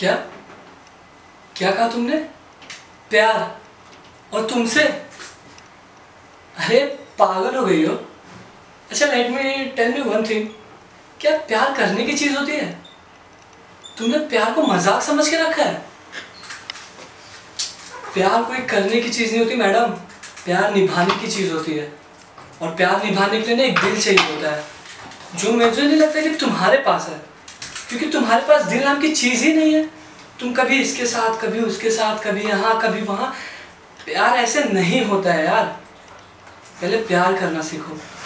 क्या क्या कहा तुमने? प्यार? और तुमसे? अरे पागल हो गई हो। अच्छा let me tell me one thing, क्या प्यार करने की चीज़ होती है? तुमने प्यार को मजाक समझ के रखा है। प्यार कोई करने की चीज़ नहीं होती मैडम, प्यार निभाने की चीज़ होती है। और प्यार निभाने के लिए ना एक दिल चाहिए होता है, जो मुझे नहीं लगता कि तुम्हारे पास है, क्योंकि तुम्हारे पास दिल नाम की चीज़ ही नहीं है। तुम कभी इसके साथ, कभी उसके साथ, कभी यहाँ कभी वहाँ। प्यार ऐसे नहीं होता है यार, पहले प्यार करना सीखो।